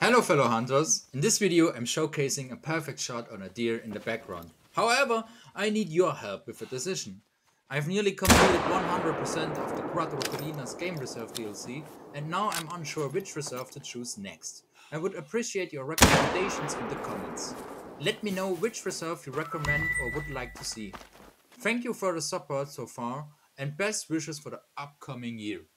Hello fellow hunters, in this video I'm showcasing a perfect shot on a deer in the background. However, I need your help with a decision. I've nearly completed 100% of the Quadro Game Reserve DLC and now I'm unsure which reserve to choose next. I would appreciate your recommendations in the comments. Let me know which reserve you recommend or would like to see. Thank you for the support so far and best wishes for the upcoming year.